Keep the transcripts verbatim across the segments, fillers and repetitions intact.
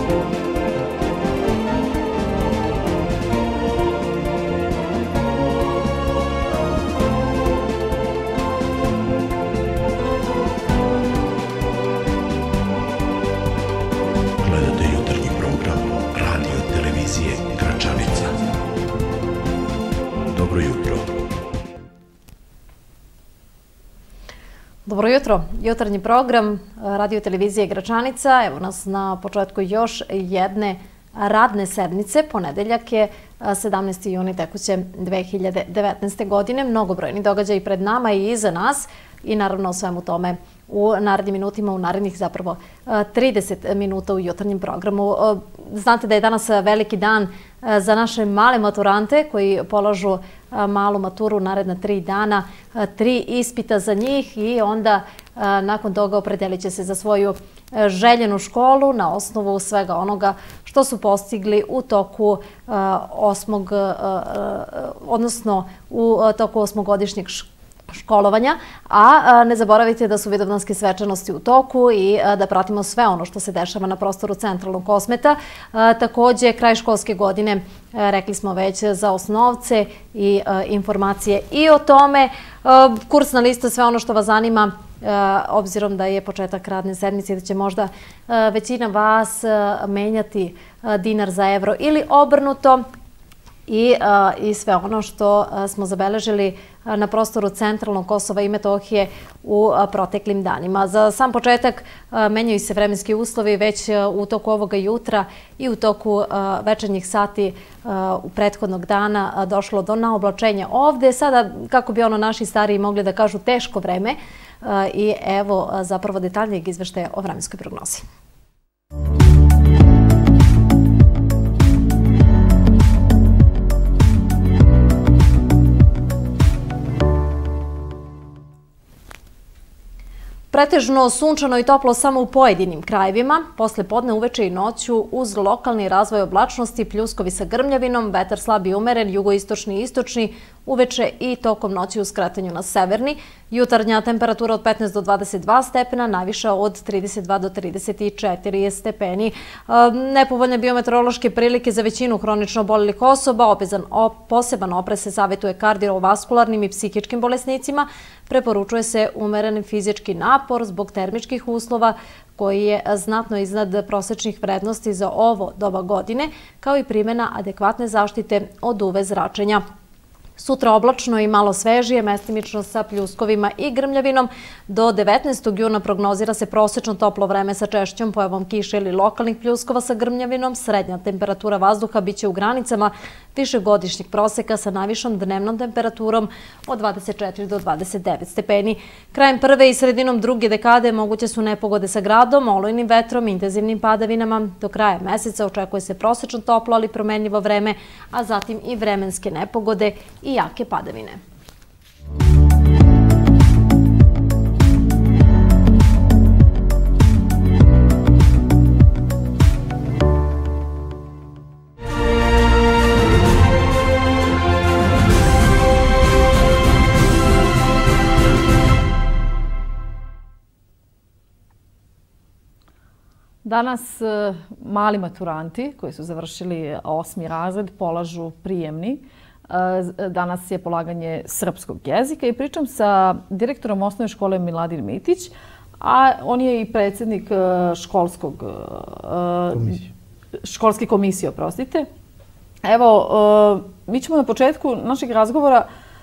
Dobro jutro. Jutarnji program Radio televizije Gračanica. Evo nas na početku još jedne radne sedmice. Ponedeljak je sedamnaesti juni tekuće dve hiljade devetnaeste. godine. Mnogobrojni događaji pred nama i iza nas i naravno o svemu tome u narednim minutima, u narednih zapravo trideset minuta u jutarnjem programu. Znate da je danas veliki dan za naše male maturante koji polažu malu maturu naredna tri dana, tri ispita za njih i onda nakon toga opredelit će se za svoju željenu školu na osnovu svega onoga što su postigli u toku osmog, odnosno u toku osmogodišnjeg školovanja, a ne zaboravite da su vidovdanske svečanosti u toku i da pratimo sve ono što se dešava na prostoru Centralnog Kosmeta. Također, kraj školske godine, rekli smo već, za osnovce i informacije i o tome. Kursna lista, sve ono što vas zanima, obzirom da je početak radne sedmice i da će možda većina vas menjati dinar za evro ili obrnuto. I, i sve ono što smo zabeležili na prostoru Centralnog Kosova i Metohije u proteklim danima. Za sam početak menjaju se vremenski uslovi već u toku ovoga jutra i u toku večernjih sati u prethodnog dana došlo do naoblačenja ovde. Sada, kako bi ono naši stariji mogli da kažu, teško vreme i evo zapravo detaljnijeg izveštaja o vremenskoj prognozi. Pretežno sunčano i toplo samo u pojedinim krajevima. Posle podne, uveče i noću uz lokalni razvoj oblačnosti, pljuskovi sa grmljavinom, vetar slab i umeren, jugoistočni i istočni, uveče i tokom noći u skretanju na severni. Jutarnja temperatura od petnaest do dvadeset dva stepena, najviša od trideset dva do trideset četiri stepeni. Nepovoljne biometeorološke prilike za većinu hronično obolelih osoba, poseban oprez se savjetuje kardiovaskularnim i psihičkim bolesnicima, preporučuje se umeren fizički napor zbog termičkih uslova koji je znatno iznad prosečnih vrednosti za ovo doba godine, kao i primjena adekvatne zaštite od U V zračenja. Sutra oblačno i malo svežije, mestimično sa pljuskovima i grmljavinom. Do devetnaestog juna prognozira se prosečno toplo vreme sa češćom pojavom kiše ili lokalnih pljuskova sa grmljavinom. Srednja temperatura vazduha biće u granicama višegodišnjeg proseka sa najvišom dnevnom temperaturom od dvadeset četiri do dvadeset devet stepeni. Krajem prve i sredinom druge dekade moguće su nepogode sa gradom, olujnim vetrom, intenzivnim padavinama. Do kraja meseca očekuje se prosečno toplo, ali promenljivo vreme, a zatim i vremenske nepogode i jake padavine. Danas mali maturanti koji su završili osmi razred polažu prijemni. Danas je polaganje srpskog jezika i pričam sa direktorom osnovne škole Miladin Mitić, a on je i predsjednik školskog, školske komisije, oprostite. Evo, mi ćemo na početku našeg razgovora,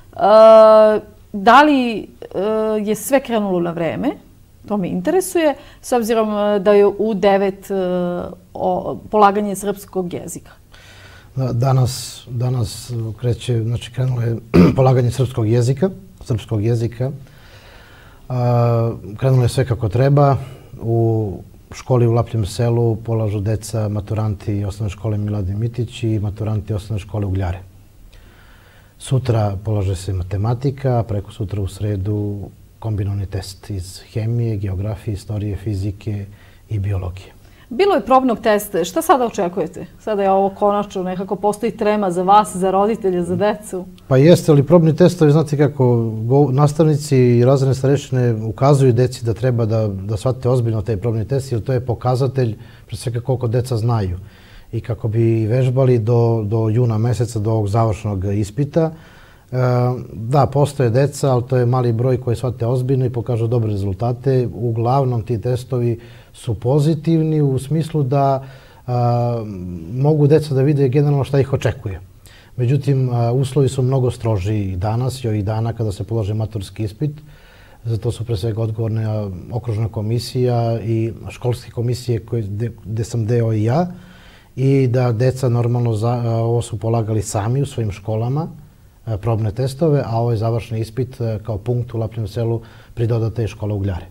da li je sve krenulo na vreme, to me interesuje, s obzirom da je u devet polaganje srpskog jezika. Danas, danas kreće, znači krenulo je polaganje srpskog jezika, srpskog jezika. Krenulo je sve kako treba. U školi u Lapljem selu polažu deca maturanti osnovne škole Miladin Mitić i maturanti osnovne škole Ugljare. Sutra polaže se matematika, preko sutra u sredu kombinovani test iz hemije, geografije, istorije, fizike i biologije. Bilo je probnog testa. Šta sada očekujete? Sada je ovo konačno, nekako postoji trema za vas, za roditelje, za decu. Pa jeste, ali probni testovi, znate kako, nastavnici i razredne starešine ukazuju deci da treba da, da shvate ozbiljno taj probni test, jer to je pokazatelj pre svega koliko deca znaju. I kako bi vežbali do, do juna meseca, do ovog završnog ispita. E, da, postoje deca, ali to je mali broj koji shvate ozbiljno i pokažu dobre rezultate. Uglavnom ti testovi su pozitivni u smislu da a, mogu deca da vide generalno šta ih očekuje. Međutim, a, uslovi su mnogo strožiji danas i ovih dana kada se polože maturski ispit. Zato su pre svega odgovorna okružna komisija i školske komisije koje, gde sam deo i ja. I da deca normalno za, a, ovo su polagali sami u svojim školama, a, probne testove, a ovaj završni ispit a, kao punkt u Lapljem selu pridodata je škola Ugljare.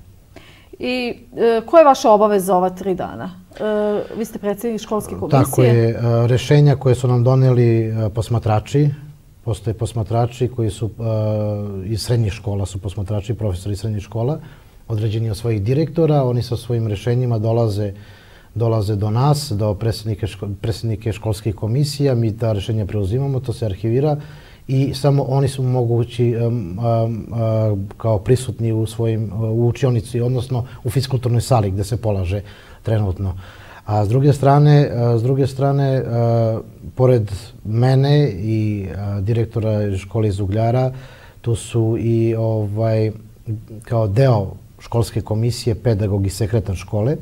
I e, koja je vaša obaveza ova tri dana? E, vi ste predsjednik školske komisije. Tako je. E, rešenja koje su nam doneli e, posmatrači, postoje posmatrači koji su e, iz srednjih škola, su posmatrači, profesori srednjih škola, određeni od svojih direktora. Oni sa svojim rešenjima dolaze, dolaze do nas, do predsjednike, ško, predsjednike školskih komisija. Mi ta rešenja preuzimamo, to se arhivira. I samo oni su mogući um, um, um, kao prisutni u svojim u učionici, odnosno u fiskulturnoj sali gde se polaže trenutno. A s druge strane, s druge strane, uh, pored mene i uh, direktora škole iz Ugljara, tu su i ovaj kao deo školske komisije pedagog i sekretar škole.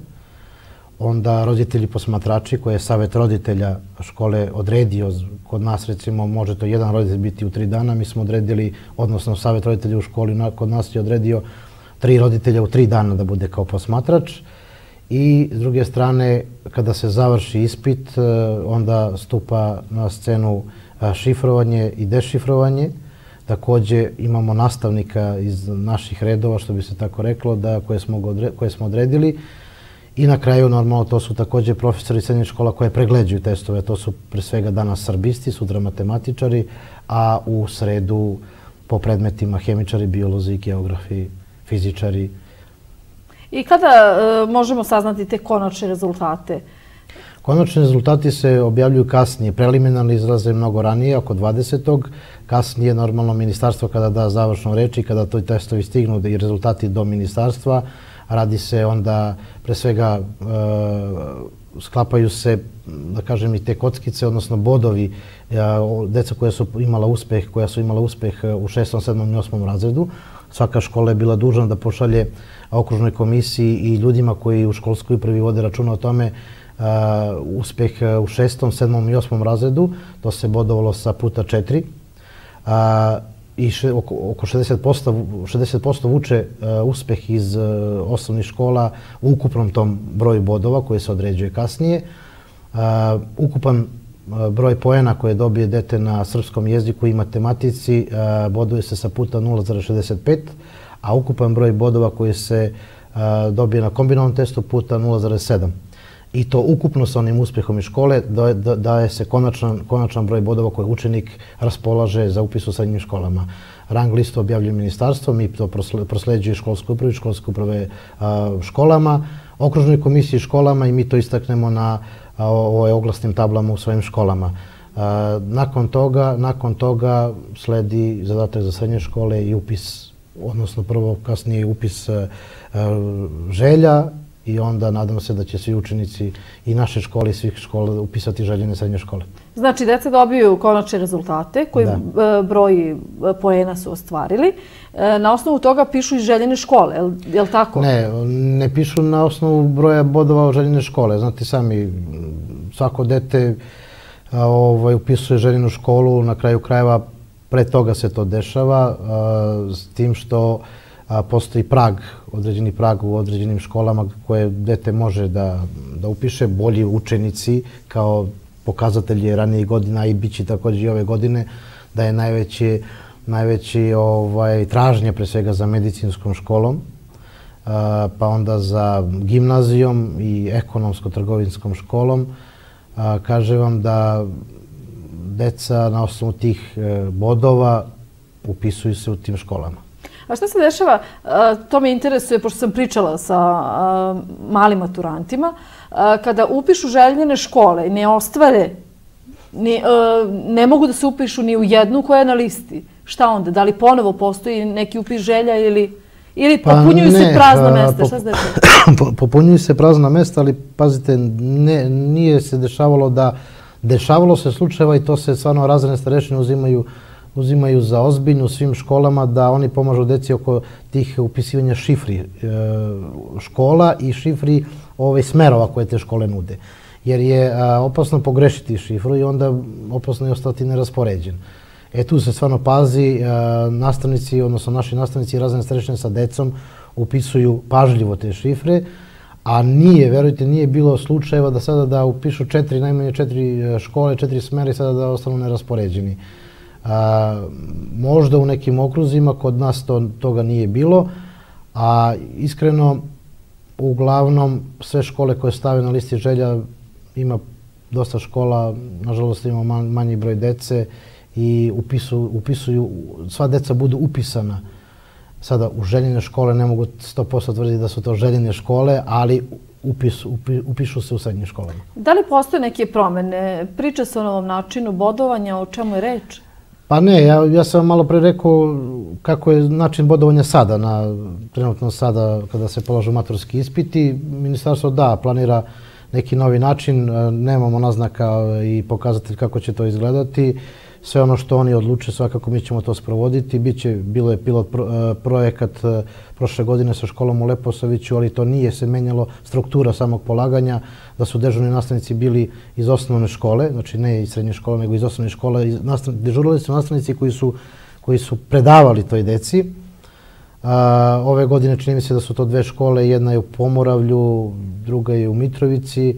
Onda roditelji posmatrači koje je savjet roditelja škole odredio. Kod nas recimo može to jedan roditelj biti u tri dana. Mi smo odredili, odnosno savjet roditelja u školi kod nas je odredio tri roditelja u tri dana da bude kao posmatrač. I s druge strane, kada se završi ispit, onda stupa na scenu šifrovanje i dešifrovanje. Također imamo nastavnika iz naših redova, što bi se tako reklo, da, koje, smo odre, koje smo odredili. I na kraju, normalno, to su također profesori srednjih škola koje pregleđuju testove. To su pre svega danas srbisti, sutra matematičari, a u sredu po predmetima hemičari, biolozi, geografi, fizičari. I kada e, možemo saznati te konačne rezultate? Konačni rezultati se objavljuju kasnije. Preliminarni izlaze mnogo ranije, oko dvadesetog Kasnije, normalno, ministarstvo kada da završnu reč i kada to testovi stignu i rezultati do ministarstva, radi se onda, pre svega, e, sklapaju se, da kažem, i te kockice, odnosno bodovi e, deca koja su imala uspeh, koja su imala uspeh u šestom, sedmom i osmom razredu. Svaka škola je bila dužna da pošalje okružnoj komisiji i ljudima koji u školskoj upravi vode računa o tome uh, uspeh u šestom, sedmom i osmom razredu. To se bodovalo sa puta četiri. Uh, I še, oko, oko šezdeset posto vuče uh, uspeh iz uh, osnovnih škola u ukupnom tom broju bodova koji se određuje kasnije. Uh, ukupan broj poena koje dobije dete na srpskom jeziku i matematici boduje se sa puta nula zarez šezdeset pet, a ukupan broj bodova koji se dobije na kombinovanom testu puta nula zarez sedam. I to ukupno sa onim uspehom iz škole daje se konačan, konačan broj bodova koje učenik raspolaže za upis u srednjim školama. Rang listu objavljuje ministarstvo, mi to prosleđuje školskoj upravi, školske uprave školama, okružnoj komisiji školama i mi to istaknemo na ovoj oglasnim tablama u svojim školama. Nakon toga, nakon toga sledi zadatak za srednje škole i upis, odnosno prvo kasnije upis želja i onda nadam se da će svi učenici i naše škole i svih škola upisati željene srednje škole. Znači, deca dobiju konačne rezultate koji da. broj poena su ostvarili. Na osnovu toga pišu i željene škole, je li tako? Ne, ne pišu na osnovu broja bodova željene škole. Znate sami, svako dete ovaj, upisuje željenu školu, na kraju krajeva pre toga se to dešava, a, s tim što a, postoji prag, određeni prag u određenim školama koje dete može da, da upiše. Bolji učenici kao pokazatelji ranijih godina i bit će također i ove godine da je najveći, najveći ovaj, tražnje pre svega za medicinskom školom, a, pa onda za gimnazijom i ekonomsko-trgovinskom školom. A, kaže vam da deca na osnovu tih bodova upisuju se u tim školama. A šta se dešava, to me interesuje, pošto sam pričala sa malim maturantima, kada upišu željene škole i ne ostvare, ne mogu da se upišu ni u jednu koja je na listi. Šta onda? Da li ponovo postoji neki upis želja ili... Ili popunjuju se prazna mesta? Šta se dešava? Popunjuju se prazna mesta, ali pazite, nije se dešavalo da... Dešavalo se slučajeva i to se stvarno razredne starešine uzimaju uzimaju za ozbiljno u svim školama da oni pomažu deci oko tih upisivanja šifri škola i šifri smerova koje te škole nude. Jer je opasno pogrešiti šifru i onda opasno je ostati neraspoređen. E tu se stvarno pazi, nastavnici, odnosno naši nastavnici i razredne starešine sa decom upisuju pažljivo te šifre, a nije, verujte, nije bilo slučajeva da sada da upišu četiri, najmanje četiri škole, četiri smere i sada da ostanu neraspoređeni. Možda u nekim okruzima, kod nas toga nije bilo, a iskreno, uglavnom, sve škole koje stave na listi želja, ima dosta škola, nažalost ima manji broj dece i upisuju, sva deca budu upisana. Sada u željene škole ne mogu sto posto tvrditi da su to željene škole, ali upišu se u srednjim školama. Da li postoje neke promene? Priča se o novom načinu bodovanja, o čemu je reč? Pa ne, ja sam vam malo pre rekao kako je način bodovanja sada, trenutno sada kada se polažu maturski ispiti. Ministarstvo da, planira neki novi način, nemamo naznaka i pokazatelj kako će to izgledati. Sve ono što oni odluče, svakako mi ćemo to sprovoditi. Bilo je pilot projekat prošle godine sa školom u Leposaviću, ali to nije se menjalo struktura samog polaganja, da su dežurni nastavnici bili iz osnovne škole, znači ne iz srednje škole, nego iz osnovne škole. Dežurali su nastavnici koji su predavali toj deci. Ove godine čini mi se da su to dve škole, jedna je u Pomoravlju, druga je u Mitrovici.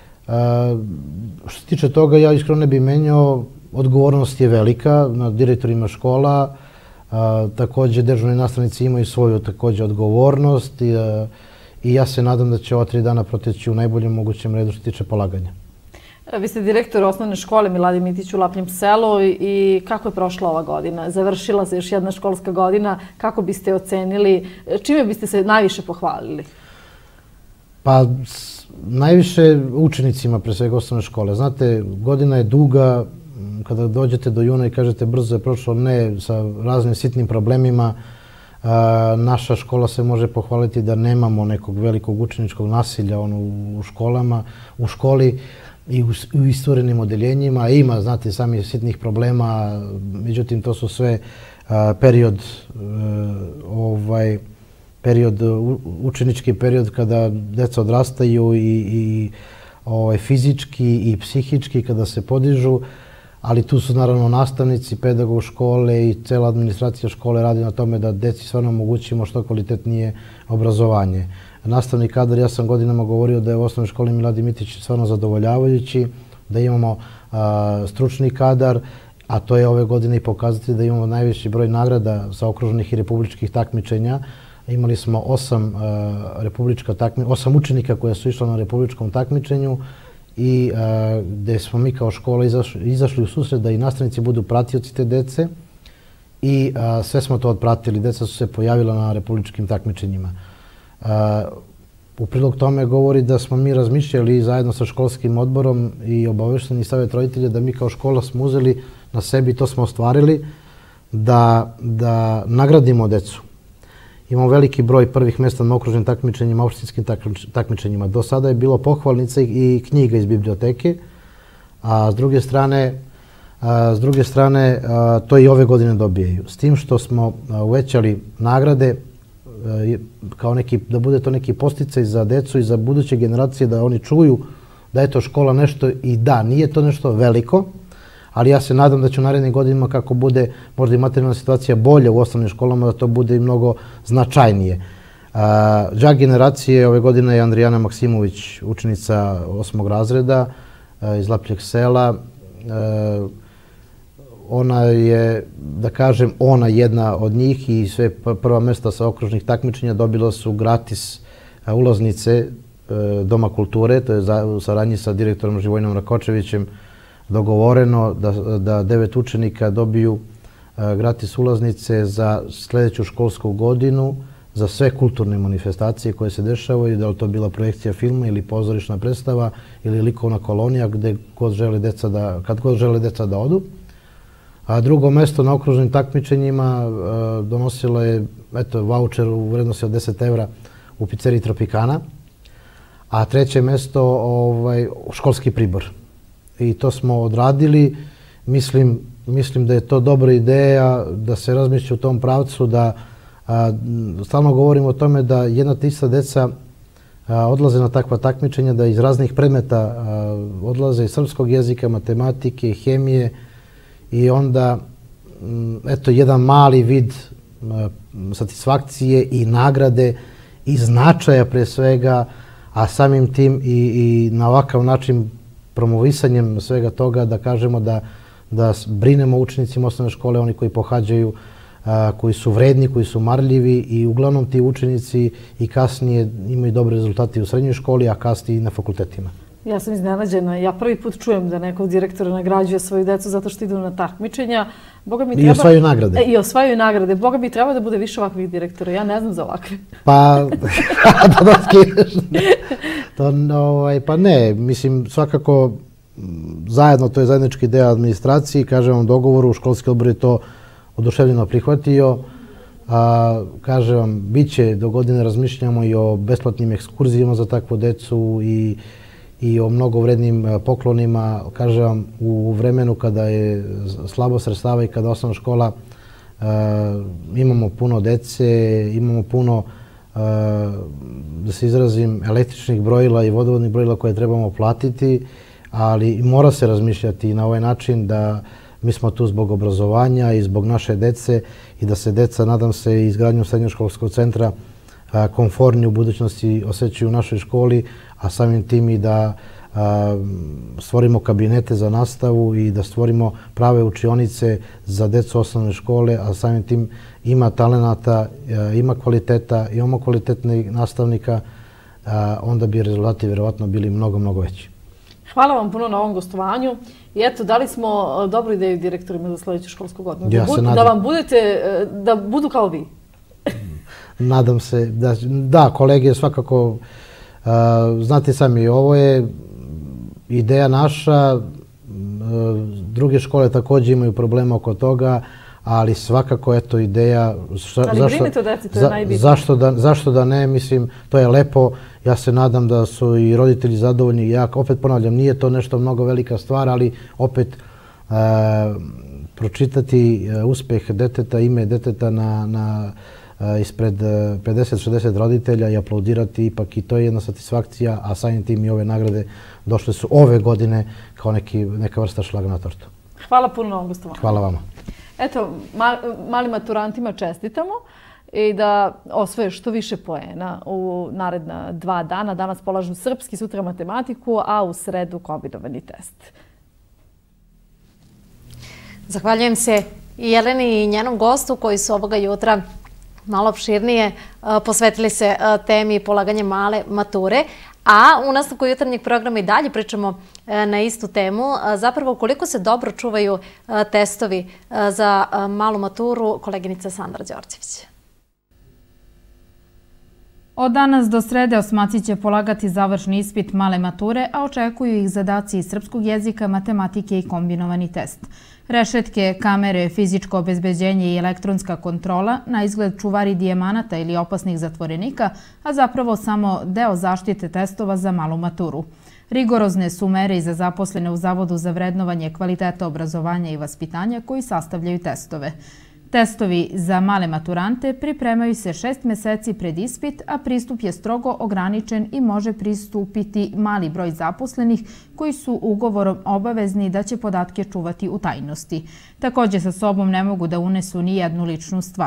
Što se tiče toga, ja iskreno ne bih menjao. Odgovornost je velika na direktorima škola. Također, dežurni nastavnici imaju svoju također odgovornost i ja se nadam da će ova tri dana proteći u najboljem mogućem redu što se tiče polaganja. Vi ste direktor osnovne škole Miladin Mitić u Lapljem selu i kako je prošla ova godina? Završila se još jedna školska godina. Kako biste ocenili? Čime biste se najviše pohvalili? Pa najviše učenicima pre svega osnovne škole. Znate, godina je duga. Kada dođete do juna i kažete brzo je prošlo, ne, sa raznim sitnim problemima, naša škola se može pohvaliti da nemamo nekog velikog učeničkog nasilja u školama, u školi i u istorijnim odeljenjima. Ima, znate, sami sitnih problema, međutim, to su sve period, period, učenički period kada deca odrastaju i fizički i psihički kada se podižu. Ali tu su naravno nastavnici, pedagog škole i cela administracija škole radi na tome da deci stvarno omogućimo što kvalitetnije obrazovanje. Nastavni kadar, ja sam godinama govorio da je u osnovnoj školi Miladin Mitić stvarno zadovoljavajući, da imamo stručni kadar, a to je ove godine i pokazati da imamo najviši broj nagrada sa okruženih i republičkih takmičenja. Imali smo osam, osam učenika koja su išla na republičkom takmičenju, i gde smo mi kao škola izašli u susret da i nastavnici budu pratioci te dece i sve smo to odpratili. Deca su se pojavila na republičkim takmičenjima. U prilog tome govori da smo mi razmišljali zajedno sa školskim odborom i obavešteni savjet roditelja da mi kao škola smo uzeli na sebi i to smo ostvarili da nagradimo decu. Imamo veliki broj prvih mjesta na okruženim takmičenjima, opštinskim takmičenjima. Do sada je bilo pohvalnica i knjiga iz biblioteke, a s druge strane, s druge strane, to i ove godine dobijaju. S tim što smo uvećali nagrade, kao neki, da bude to neki posticaj za decu i za buduće generacije, da oni čuju da je to škola nešto i da, nije to nešto veliko, ali ja se nadam da će u narednim godinama kako bude možda i materijalna situacija bolja u osnovnim školama, da to bude i mnogo značajnije. Đak generacije ove godine je Andrijana Maksimović, učenica osmog razreda iz Lapljeg sela. Ona je, da kažem, ona jedna od njih i sve prva mjesta sa okružnih takmičenja dobila su gratis ulaznice Doma kulture, to je u saradnji sa direktorom Živojnom Rakočevićem dogovoreno da devet učenika dobiju gratis ulaznice za sljedeću školsku godinu, za sve kulturne manifestacije koje se dešavaju, da li to bila projekcija filma ili pozorišna predstava ili likovna kolonija gde god žele deca da, kad god žele deca da odu. A drugo mesto na okružnim takmičenjima donosilo je eto, vaučer u vrednosti od deset evra u pizzeriji Tropicana, a treće mesto ovaj, školski pribor. I to smo odradili. Mislim, mislim da je to dobra ideja da se razmišlja u tom pravcu, da a, stalno govorimo o tome da jedna te ista deca a, odlaze na takva takmičenja, da iz raznih predmeta a, odlaze iz srpskog jezika, matematike, hemije i onda m, eto jedan mali vid a, satisfakcije i nagrade i značaja pre svega, a samim tim i, i na ovakav način promovisanjem svega toga da kažemo da, da brinemo učenicima osnovne škole, oni koji pohađaju, a, koji su vredni, koji su marljivi i uglavnom ti učenici i kasnije imaju dobre rezultate u srednjoj školi, a kasnije i na fakultetima. Ja sam iznenađena. Ja prvi put čujem da nekog direktora nagrađuje svoju decu zato što idu na takmičenja. Boga mi treba... I osvajaju nagrade. E, I osvajaju nagrade. Boga mi treba da bude više ovakvih direktora. Ja ne znam za ovakve. Pa, da da skineš. To, ovaj, pa ne, mislim, svakako zajedno, to je zajednički deo administracije, kažem vam dogovoru, školski odbor je to oduševljeno prihvatio. A, kažem vam, bit će do godine razmišljamo i o besplatnim ekskurzijama za takvu decu i i o mnogo vrednim poklonima. Kažem vam, u vremenu kada je slabo sredstava i kada osnovna škola e, imamo puno dece, imamo puno, e, da se izrazim, električnih brojila i vodovodnih brojila koje trebamo platiti, ali mora se razmišljati na ovaj način da mi smo tu zbog obrazovanja i zbog naše dece i da se deca, nadam se, izgradnjom srednjoškolskog centra komfortni u budućnosti osjećaju u našoj školi, a samim tim i da a, stvorimo kabinete za nastavu i da stvorimo prave učionice za decu osnovne škole, a samim tim ima talenata, a, ima kvaliteta, imamo kvalitetnih nastavnika, a, onda bi rezultati vjerovatno bili mnogo, mnogo veći. Hvala vam puno na ovom gostovanju. I eto, dali smo dobru ideju direktorima za sljedeću školsku godinu. Ja da, se da vam budete, da budu kao vi. Nadam se da, da kolege svakako, uh, znate sami, ovo je ideja naša, uh, druge škole također imaju problema oko toga, ali svakako eto ideja... Šta, ali zašto, brinite o deci, to za, je najbitnije. Zašto da, zašto da ne, mislim, to je lepo, ja se nadam da su i roditelji zadovoljni. Ja opet ponavljam, nije to nešto mnogo velika stvar, ali opet uh, pročitati uh, uspeh deteta, ime deteta na... na ispred pedeset šezdeset roditelja i aplaudirati, ipak i to je jedna satisfakcija, a samim tim i ove nagrade došle su ove godine kao neki, neka vrsta šlaga na tortu. Hvala puno na ovom gostovanju. Hvala vama. Eto, ma, malim maturantima čestitamo i da osvoje što više poena u naredna dva dana. Danas polažu srpski, sutra matematiku, a u sredu kombinovani test. Zahvaljujem se i Jeleni i njenom gostu koji su ovoga jutra malo opširnije posvetili se temi polaganja male mature. A u nastavku jutarnjeg programa i dalje pričamo na istu temu. Zapravo, koliko se dobro čuvaju testovi za malu maturu, koleginica Sandra Đorđević. Od danas do srede osmaci će polagati završni ispit male mature, a očekuju ih zadaci iz srpskog jezika, matematike i kombinovani test. Rešetke, kamere, fizičko obezbeđenje i elektronska kontrola, na izgled čuvari dijamanata ili opasnih zatvorenika, a zapravo samo deo zaštite testova za malu maturu. Rigorozne su mere i za zaposlene u Zavodu za vrednovanje kvaliteta obrazovanja i vaspitanja koji sastavljaju testove. Testovi za male maturante pripremaju se šest meseci pred ispit, a pristup je strogo ograničen i može pristupiti mali broj zaposlenih koji su ugovorom obavezni da će podatke čuvati u tajnosti. Također sa sobom ne mogu da unesu ni jednu ličnu stvar.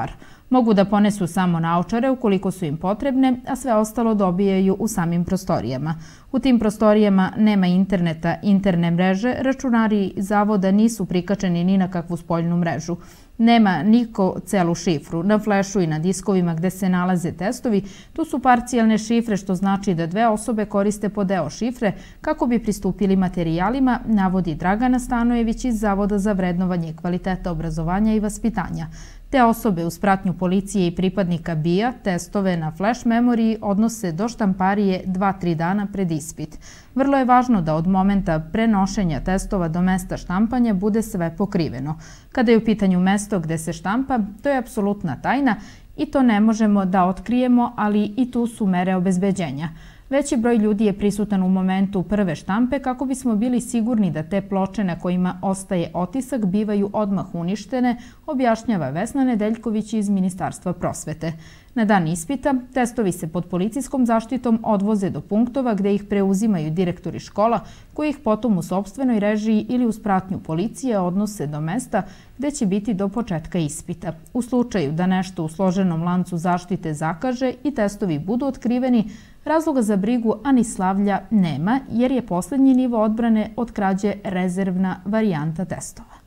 Mogu da ponesu samo naočare ukoliko su im potrebne, a sve ostalo dobijaju u samim prostorijama. U tim prostorijama nema interneta, interne mreže, računari zavoda nisu prikačeni ni na kakvu spoljnu mrežu. Nema niko celu šifru. Na flešu i na diskovima gde se nalaze testovi, tu su parcijalne šifre, što znači da dve osobe koriste po deo šifre kako bi pristupili materijalima, navodi Dragana Stanojević iz Zavoda za vrednovanje kvaliteta obrazovanja i vaspitanja. Te osobe uz pratnju policije i pripadnika B I A testove na flash memoriji odnose do štamparije dva do tri dana pred ispit. Vrlo je važno da od momenta prenošenja testova do mesta štampanja bude sve pokriveno. Kada je u pitanju mesto gde se štampa, to je apsolutna tajna i to ne možemo da otkrijemo, ali i tu su mere obezbeđenja. Veći broj ljudi je prisutan u momentu prve štampe kako bismo bili sigurni da te ploče na kojima ostaje otisak bivaju odmah uništene, objašnjava Vesna Nedeljković iz Ministarstva prosvete. Na dan ispita testovi se pod policijskom zaštitom odvoze do punktova gde ih preuzimaju direktori škola koji ih potom u sopstvenoj režiji ili uz pratnju policije odnose do mesta gde će biti do početka ispita. U slučaju da nešto u složenom lancu zaštite zakaže i testovi budu otkriveni, razloga za brigu ani slavlja nema, jer je poslednji nivo odbrane od krađe rezervna varijanta testova.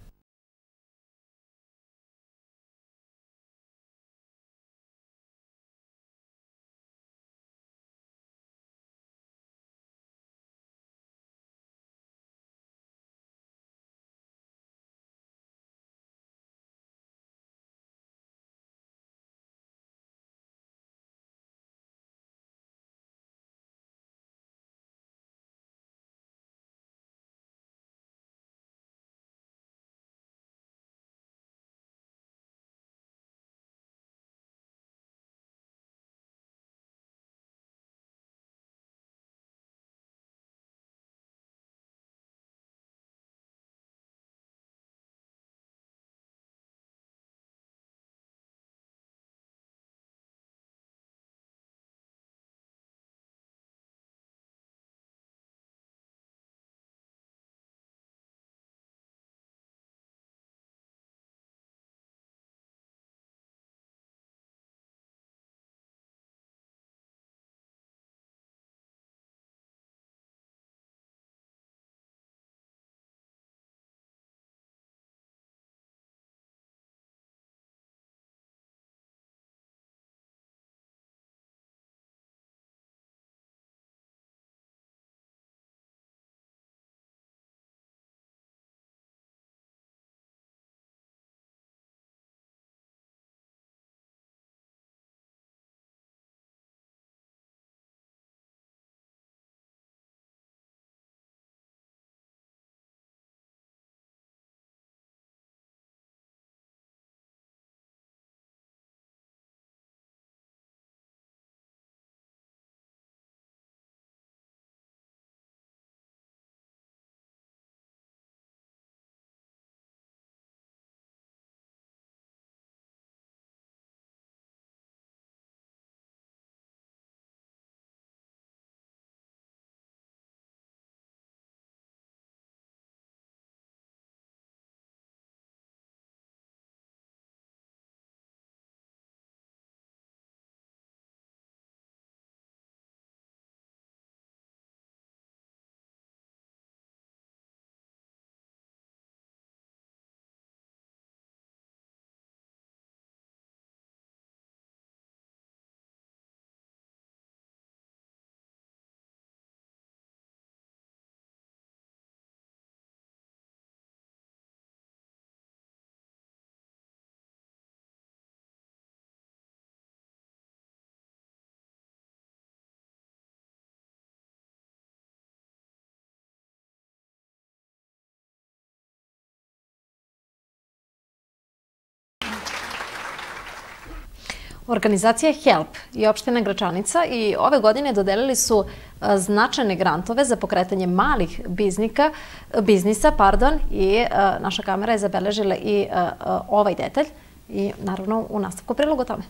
Organizacija HELP i opština Gračanica i ove godine dodelili su značajne grantove za pokretanje malih biznika, biznisa pardon, i naša kamera je zabeležila i ovaj detalj i naravno u nastavku prilogu tome.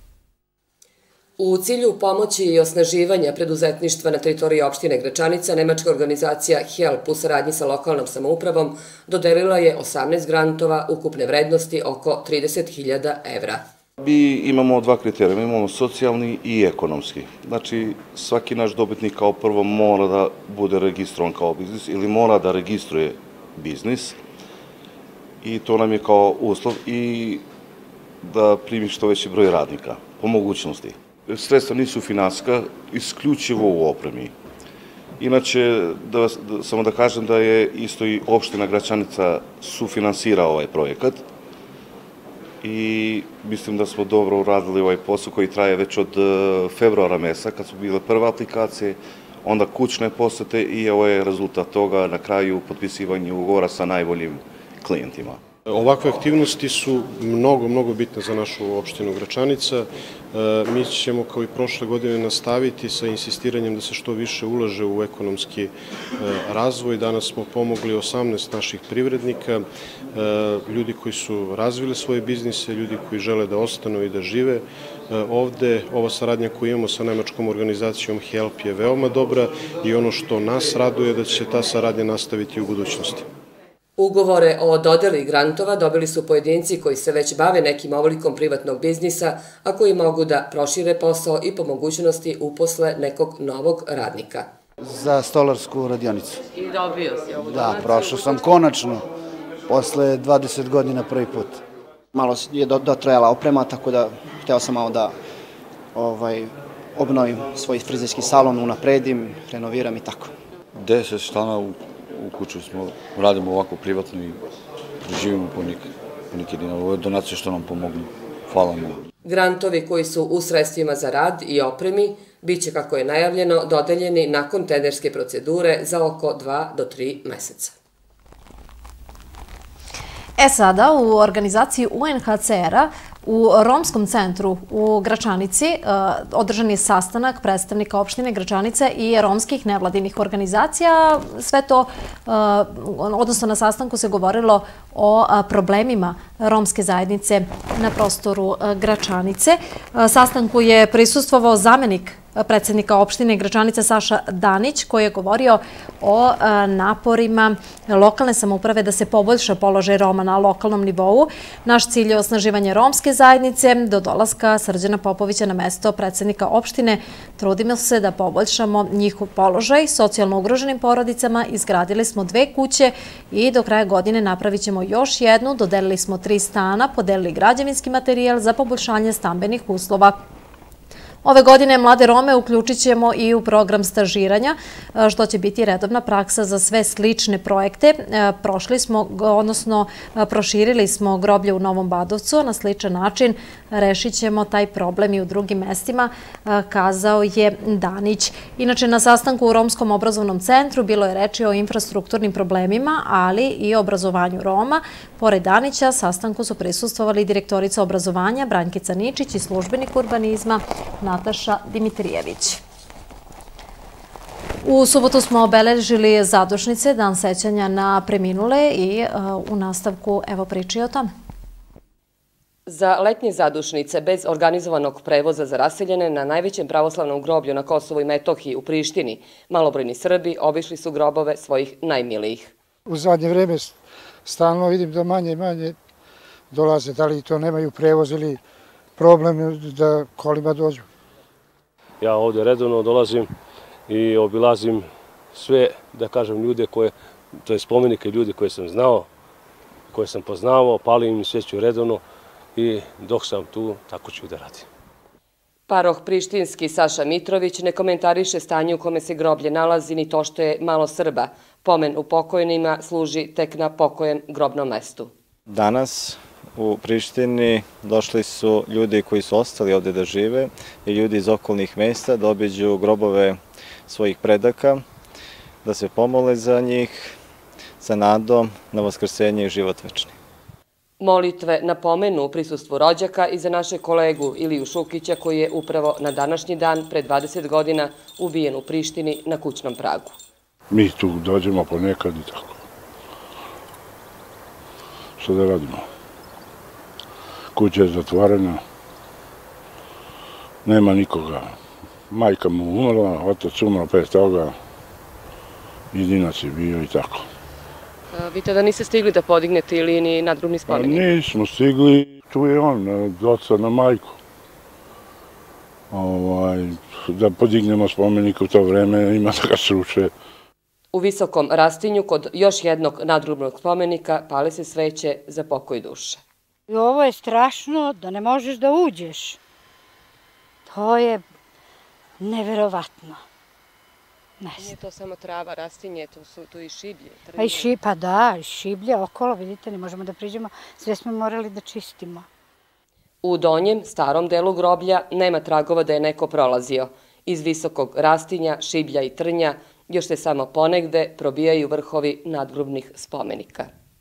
U cilju pomoći i osnaživanja preduzetništva na teritoriji opštine Gračanica, nemačka organizacija HELP u saradnji sa lokalnom samoupravom dodelila je osamnaest grantova ukupne vrednosti oko trideset hiljada evra. Mi imamo dva kriterijuma, imamo socijalni i ekonomski. Znači, svaki naš dobitnik kao prvo mora da bude registrovan kao biznis ili mora da registruje biznis i to nam je kao uslov i da primi što veći broj radnika, po mogućnosti. Sredstva nisu finansijska, isključivo u opremi. Inače, da, da, samo da kažem da je isto i opština Gračanica sufinansira ovaj projekat i mislim da smo dobro uradili ovaj posao koji traje već od februara meseca, kad su bile prve aplikacije, onda kućne posete i ovo je rezultat toga na kraju potpisivanja ugovora sa najboljim klijentima. Ovakve aktivnosti su mnogo, mnogo bitne za našu opštinu Gračanica. Mi ćemo kao i prošle godine nastaviti sa insistiranjem da se što više ulaže u ekonomski razvoj. Danas smo pomogli osamnaest naših privrednika, ljudi koji su razvili svoje biznise, ljudi koji žele da ostanu i da žive ovde. Ova saradnja koju imamo sa nemačkom organizacijom HELP je veoma dobra i ono što nas raduje da će se ta saradnja nastaviti u budućnosti. Ugovore o dodeli grantova dobili su pojedinci koji se već bave nekim oblikom privatnog biznisa, a koji mogu da prošire posao i po mogućnosti uposle nekog novog radnika. Za stolarsku radionicu. I dobio si ovu donaciju? Da, prošao sam konačno, posle dvadeset godina prvi put. Malo je dotrajala oprema, tako da hteo sam malo da obnovim svoj frizerski salon, unapredim, renoviram i tako. Deset stana u u kuću smo, radimo ovako privatno i živimo po neki dinar. Ovo je donacije što nam pomognu. Hvala mu. Grantovi koji su u sredstvima za rad i opremi bit će, kako je najavljeno, dodeljeni nakon tenderske procedure za oko dva do tri meseca. E sada, u organizaciji U N H C R-a u Romskom centru u Gračanici održan je sastanak predstavnika opštine Gračanice i romskih nevladinih organizacija. Sve to, odnosno na sastanku se govorilo o problemima romske zajednice na prostoru Gračanice. Sastanku je prisustvovao zamenik predsednika opštine Gračanica Saša Danić, koji je govorio o naporima lokalne samouprave da se poboljša položaj Roma na lokalnom nivou. Naš cilj je osnaživanje romske zajednice. Do dolaska Srđana Popovića na mesto predsednika opštine trudimo se da poboljšamo njihov položaj. Socijalno ugroženim porodicama izgradili smo dve kuće i do kraja godine napravit ćemo još jednu. Dodelili smo tri stana, podelili građevinski materijal za poboljšanje stambenih uslova. Ove godine mlade Rome uključit ćemo i u program stažiranja, što će biti redovna praksa za sve slične projekte. Prošli smo, odnosno proširili smo groblje u Novom Badovcu, na sličan način rešit ćemo taj problem i u drugim mestima, kazao je Danić. Inače, na sastanku u Romskom obrazovnom centru bilo je reči o infrastrukturnim problemima, ali i o obrazovanju Roma. Pored Danića, sastanku su prisustvovali direktorica obrazovanja Brankica Ničić i službenik urbanizma Nataša Dimitrijević. U subotu smo obeležili zadušnice, dan sećanja na preminule i u nastavku evo priče o tome. Za letnje zadušnice bez organizovanog prevoza za raseljene na najvećem pravoslavnom groblju na Kosovu i Metohiji u Prištini, malobrojni Srbi obišli su grobove svojih najmilijih. U zadnje vreme stalno vidim da manje i manje dolaze, da li to nemaju prevoz ili problem da kolima dođu. Ja ovdje redovno dolazim i obilazim sve, da kažem, ljude koje, to je spomenike ljudi koje sam znao, koje sam poznavao, palim im sveću redovno i dok sam tu, tako ću da radim. Paroh prištinski Saša Mitrović ne komentariše stanje u kome se groblje nalazi ni to što je malo Srba. Pomen u pokojnima služi tek na pokojen grobnom mestu. Danas u Prištini došli su ljudi koji su ostali ovde da žive i ljudi iz okolnih mesta da obiđu grobove svojih predaka, da se pomole za njih, sa nadom na vaskrsenje i život večni. Molitve napomenu u prisustvu rođaka i za naše kolegu Iliju Šukića, koji je upravo na današnji dan, pre dvadeset godina, ubijen u Prištini na kućnom pragu. Mi tu dođemo ponekad i tako. Što da radimo? Kuća je zatvorena, nema nikoga. Majka mu umrla, otac umro pre toga, jedinac je bio i tako. Vi tada niste stigli da podignete ili ni nadgrobni spomenik? Nismo stigli, tu je on, od oca na majku. Da podignemo spomenik u to vreme, ima da ga sruče. U Visokom Rastinju, kod još jednog nadgrobnog spomenika, pale se sveće za pokoj duše. Ovo je strašno da ne možeš da uđeš. To je neverovatno. Nije to samo trava, rastinje, to su tu i šiblje. Pa i šiblje, pa da, i šiblje okolo, vidite, ne možemo da priđemo, sve smo morali da čistimo. U donjem, starom delu groblja nema tragova da je neko prolazio. Iz Visokog Rastinja, šiblja i trnja još se samo ponegde probijaju vrhovi nadgrobnih spomenika.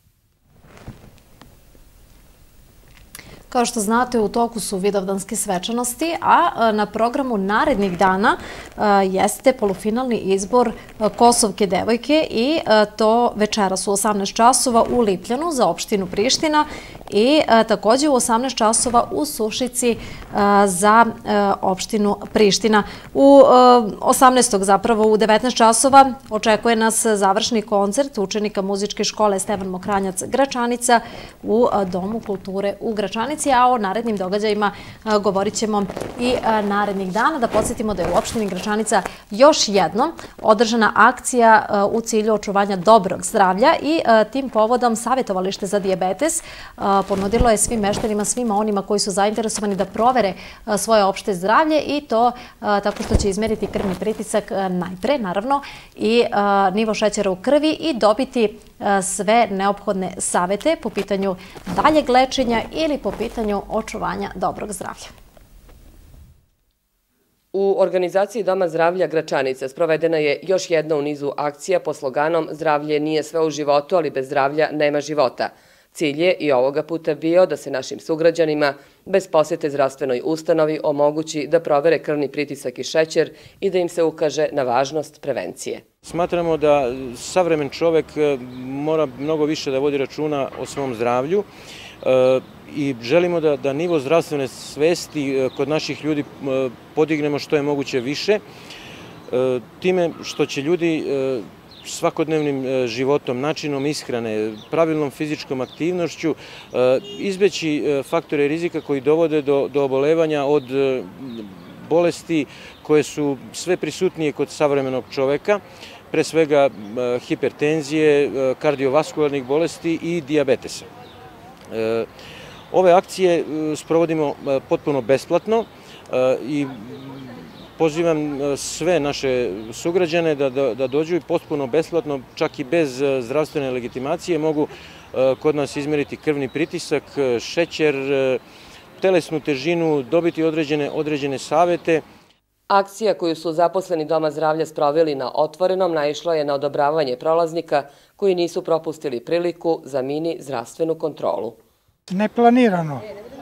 Kao što znate, u toku su vidovdanske svečanosti, a na programu narednih dana jeste polufinalni izbor Kosovke devojke i to večeras u osamnaest časova u Lipljanu za opštinu Priština i također u osamnaest časova u Sušici za opštinu Priština. U osamnaestog zapravo u devetnaest časova očekuje nas završni koncert učenika muzičke škole Stevan Mokranjac Gračanica u Domu kulture u Gračanici, a o narednim događajima govorit ćemo i narednih dana. Da podsjetimo da je u opštini Gračanica još jednom održana akcija u cilju očuvanja dobrog zdravlja i tim povodom Savjetovalište za dijabetes ponudilo je svim meštanima, svima onima koji su zainteresovani da provere svoje opšte zdravlje i to tako što će izmeriti krvni pritisak najpre, naravno, i nivo šećera u krvi i dobiti sve neophodne savete po pitanju daljeg lečenja ili po pitanju očuvanja dobrog zdravlja. U organizaciji Doma zdravlja Gračanica sprovedena je još jedna u nizu akcija pod sloganom Zdravlje nije sve u životu, ali bez zdravlja nema života. Cilj je i ovoga puta bio da se našim sugrađanima bez posete zdravstvenoj ustanovi omogući da provere krvni pritisak i šećer i da im se ukaže na važnost prevencije. Smatramo da savremen čovek mora mnogo više da vodi računa o svom zdravlju i želimo da nivo zdravstvene svesti kod naših ljudi podignemo što je moguće više, time što će ljudi svakodnevnim životom, načinom ishrane, pravilnom fizičkom aktivnošću izbeći faktore rizika koji dovode do obolevanja od bolesti koje su sve prisutnije kod savremenog čoveka, pre svega hipertenzije, kardiovaskularnih bolesti i dijabetesa. Ove akcije sprovodimo potpuno besplatno i pozivam sve naše sugrađane da dođu i potpuno besplatno, čak i bez zdravstvene legitimacije, mogu kod nas izmeriti krvni pritisak, šećer, telesnu težinu, dobiti određene savete. Akcija koju su zaposleni Doma zdravlja sproveli na otvorenom naišla je na odobravanje prolaznika koji nisu propustili priliku za mini zdravstvenu kontrolu. Neplanirano,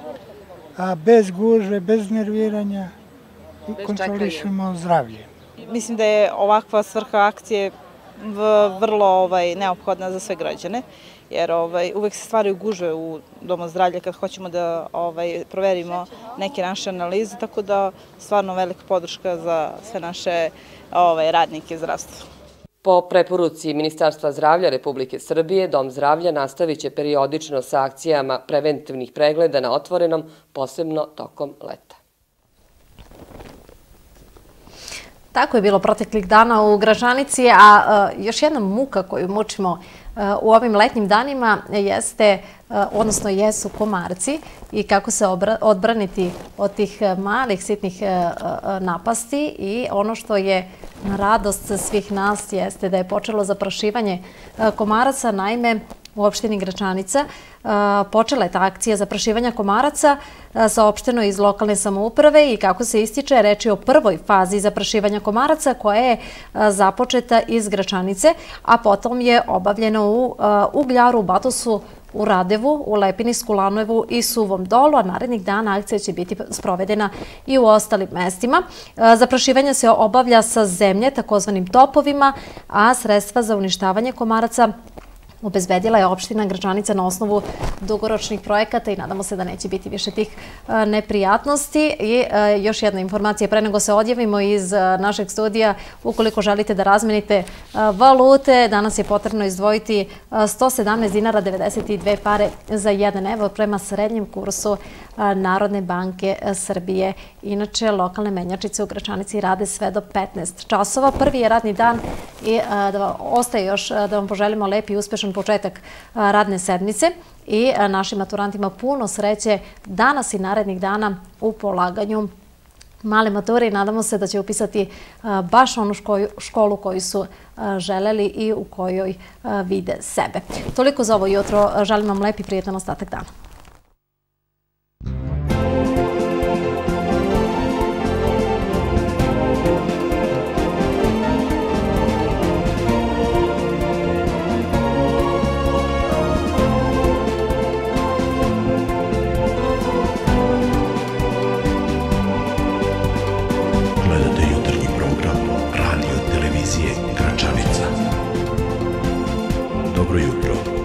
bez gužve, bez nerviranja. Kontrolišemo zdravlje. Mislim da je ovakva svrha akcije vrlo neophodna za sve građane, jer uvek se stvaraju gužve u Domu zdravlja kad hoćemo da proverimo neke naše analize, tako da stvarno velika podrška za sve naše radnike zdravstva. Po preporuci Ministarstva zdravlja Republike Srbije, Dom zdravlja nastavit će periodično sa akcijama preventivnih pregleda na otvorenom, posebno tokom leta. Tako je bilo proteklih dana u Gračanici, a još jedna muka koju mučimo u ovim letnjim danima jeste, odnosno jesu komarci i kako se odbraniti od tih malih, sitnih napasti i ono što je radost svih nas jeste da je počelo zaprašivanje komaraca, naime u opštini Gračanica. Počela je ta akcija zaprašivanja komaraca saopšteno iz lokalne samouprave i kako se ističe, reč je o prvoj fazi zaprašivanja komaraca koja je započeta iz Gračanice, a potom je obavljeno u Ugljaru, u Batosu, u Radevu, u Lepini, Skulanevu i Suvom Dolu, a narednih dana akcija će biti sprovedena i u ostalim mestima. Zaprašivanje se obavlja sa zemlje, takozvanim topovima, a sredstva za uništavanje komaraca obezbedila je opština Gračanica na osnovu dugoročnih projekata i nadamo se da neće biti više tih neprijatnosti. I još jedna informacija pre nego se odjavimo iz našeg studija. Ukoliko želite da razmenite valute, danas je potrebno izdvojiti sto sedamnaest dinara devedeset dve pare za jedan evro prema srednjem kursu Narodne banke Srbije. Inače, lokalne menjačice u Gračanici rade sve do petnaest časova. Prvi je radni dan i ostaje još da vam poželimo lep i uspešan početak radne sedmice i našim maturantima puno sreće danas i narednih dana u polaganju male mature i nadamo se da će upisati baš onu školu koju su želeli i u kojoj vide sebe. Toliko za ovo jutro. Želim vam lep i prijetan ostatak dana. Gračanica. Dobro jutro.